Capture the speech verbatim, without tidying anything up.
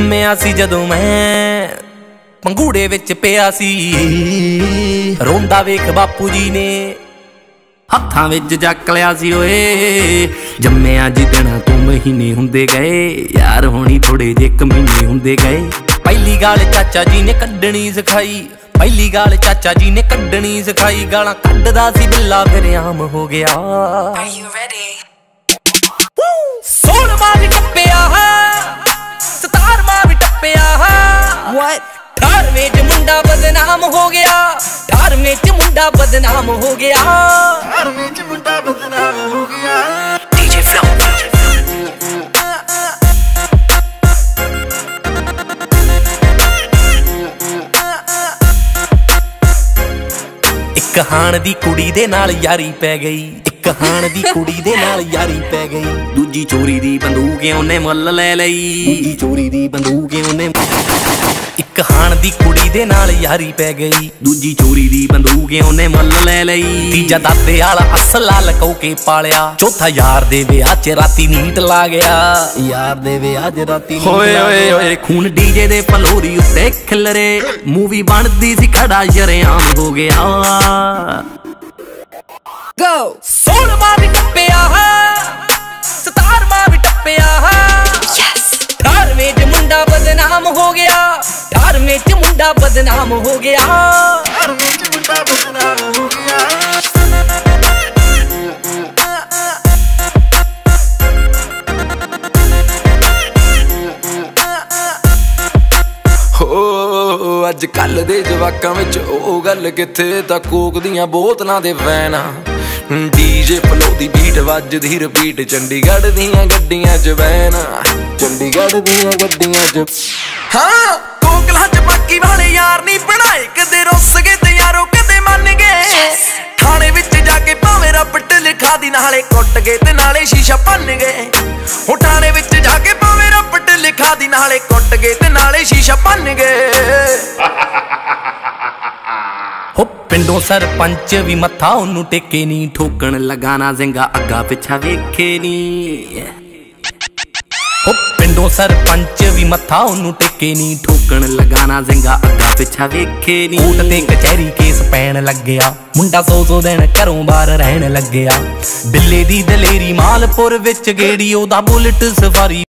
ਜੰਮਿਆ ਸੀ ਜਦੋਂ ਮੈਂ ਪੰਗੂੜੇ ਵਿੱਚ ਪਿਆ ਸੀ, ਰੋਂਦਾ ਵੇਖ ਬਾਪੂ ਜੀ ਨੇ ਹੱਥਾਂ ਵਿੱਚ ਚੱਕ ਲਿਆ ਸੀ। ਓਏ ਜੰਮਿਆ ਜਿੱਦਣ ਤੂੰ ਮਹੀਨੇ ਹੁੰਦੇ ਗਏ, ਯਾਰ ਹੋਣੀ ਥੋੜੇ ਜੇ ਇੱਕ ਮਹੀਨੇ ਹੁੰਦੇ ਗਏ। ਪਹਿਲੀ ਗਾਲ ਚਾਚਾ ਜੀ ਨੇ ਕੱਢਣੀ ਸਿਖਾਈ, ਪਹਿਲੀ ਗਾਲ ਚਾਚਾ ਜੀ ਨੇ ਕੱਢਣੀ ਸਿਖਾਈ। ਗਾਲਾਂ ਕੱਢਦਾ ਸੀ ਬਿੱਲਾ ਫਿਰ ਆਮ ਹੋ ਗਿਆ। ਸੋਲਵਾਂ ਵੀ ਟੱਪਿਆ, ਸਤਾਰਵਾਂ ਵੀ ਟੱਪਿਆ। ਅਠਾਰਵੇਂ ਚ ਮੁੰਡਾ ਬਦਨਾਮ ਹੋ ਗਿਆ, ਅਠਾਰਵੇਂ ਚ ਮੁੰਡਾ ਬਦਨਾਮ ਹੋ ਗਿਆ, ਅਠਾਰਵੇਂ ਚ ਮੁੰਡਾ ਬਦਨਾਮ ਹੋ ਗਿਆ। ਡੀਜੇ ਫਲੋ ਇੱਕ ਹਾਣ ਦੀ ਕੁੜੀ ਦੇ ਨਾਲ ਯਾਰੀ ਪੈ ਗਈ, ਇੱਕ ਹਾਣ ਦੀ ਕੁੜੀ ਦੇ ਨਾਲ ਯਾਰੀ ਪੈ ਗਈ। ਦੂਜੀ ਚੋਰੀ ਦੀ ਬੰਦੂਕ ਉਹਨੇ ਮੁੱਲ ਲੈ ਲਈ, ਦੂਜੀ ਚੋਰੀ ਦੀ ਬੰਦੂਕ ਉਹਨੇ। ਇੱਕ ਹਾਣ ਦੀ ਕੁੜੀ ਦੇ ਨਾਲ ਯਾਰੀ ਪੈ ਗਈ, ਦੂਜੀ ਚੋਰੀ ਦੀ ਬੰਦੂਕ ਉਹਨੇ ਮੁੱਲ ਲੈ ਲਈ। ਤੀਜਾ ਦਾਦੇ ਵਾਲਾ ਅਸਲਾ ਲਕੋ ਕੇ ਪਾਲਿਆ, ਚੌਥਾ ਯਾਰ ਦੇ ਵਿਆਹ ਚ ਰਾਤੀ ਨੀਟ ਲਾ ਗਿਆ, ਯਾਰ ਦੇ ਵਿਆਹ ਚ ਰਾਤੀ ਨੀਟ। ਓਏ ਓਏ ਓਏ ਖੂਨ ਡੀਜੇ ਦੇ ਫਲੋਰੀ ਉੱਤੇ ਖਿਲਰੇ, ਮੂਵੀ ਬਣਦੀ ਸੀ ਖੜਾ ਸ਼ਰੇਆਮ ਹੋ ਗਿਆ। Go! ਸੋਲਵਾਂ ਵੀ ਟੱਪਿਆ, ਸਤਾਰਵਾਂ ਵੀ ਟੱਪਿਆ। ਅਠਾਰਵੇਂ ਚ ਮੁੰਡਾ ਬਦਨਾਮ ਹੋ ਗਿਆ, ਅਠਾਰਵੇਂ ਚ ਮੁੰਡਾ ਬਦਨਾਮ ਹੋ ਗਿਆ, ਅਠਾਰਵੇਂ ਚ ਮੁੰਡਾ ਬਦਨਾਮ ਹੋ ਗਿਆ। ਹੋ ਅੱਜ ਕੱਲ ਦੇ ਜਵਾਕਾਂ ਵਿੱਚ ਉਹ ਗੱਲ ਕਿੱਥੇ, ਤਾਂ ਕੋਕ ਦੀਆਂ ਬੋਤਲਾਂ ਦੇ ਵੈਨ, ਡੀਜੇ ਫਲੋ ਦੀ ਬੀਟ ਵੱਜਦੀ ਰਿਪੀਟ। ਚੰਡੀਗੜ੍ਹ ਦੀਆਂ ਗੱਡੀਆਂ ਚ ਵੈਨ, ਚੰਡੀਗੜ੍ਹ ਦੀਆਂ ਗੱਡੀਆਂ ਚ। ਹਾਂ ਕੋਕਲਾਂ ਚ ਬਾਕੀ ਵਾਲੇ ਯਾਰ ਨਹੀਂ ਬਣਾਏ, ਕਦੇ ਰੁੱਸ ਗਏ ਤੇ ਯਾਰੋ ਕਦੇ ਮੰਨ ਗਏ। ਥਾਣੇ ਵਿੱਚ ਜਾ ਕੇ ਭਾਵੇਂ ਰੱਬਟ ਲਿਖਾ ਦੀ, ਨਾਲੇ ਕੁੱਟ ਗਏ ਤੇ ਨਾਲੇ ਸ਼ੀਸ਼ਾ ਭੰਨ ਗਏ। ਉਹ ਥਾਣੇ ਵਿੱਚ ਜਾ ਕੇ ਭਾਵੇਂ ਰੱਬਟ ਲਿਖਾ ਦੀ, ਨਾਲੇ ਕੁੱਟ ਗਏ ਤੇ ਨਾਲੇ ਸ਼ੀਸ਼ਾ ਭੰਨ ਗਏ। ਹੋ ਪਿੰਡੋਂ ਸਰਪੰਚ ਵੀ ਮੱਥਾ ਉਹਨੂੰ ਟੇਕੇ ਨੀ, ਠੋਕਣ ਲਗਾਣਾ ਜ਼ਿੰਗਾ ਅੱਗਾ ਪਿੱਛਾ ਵੇਖੇ ਨੀ। ਹੋ ਪਿੰਡੋਂ ਸਰਪੰਚ ਵੀ ਮੱਥਾ ਉਹਨੂੰ ਟੇਕੇ ਨੀ, ਠੋਕਣ ਲਗਾਣਾ ਜ਼ਿੰਗਾ ਅੱਗਾ ਪਿੱਛਾ ਵੇਖੇ ਨੀ। ਕੋਰਟ ਤੇ ਕਚਹਿਰੀ ਕੇਸ ਪੈਣ ਲੱਗਿਆ, ਮੁੰਡਾ ਸੌ ਸੌ ਦਿਨ ਘਰੋਂ ਬਾਹਰ ਰਹਿਣ ਲੱਗਿਆ। ਬਿੱਲੇ ਦੀ ਦਲੇਰੀ ਮਾਲਪੁਰ ਵਿੱਚ ਗੇੜੀ, ਉਹਦਾ ਬੁਲਟ ਸਫਾਰੀ।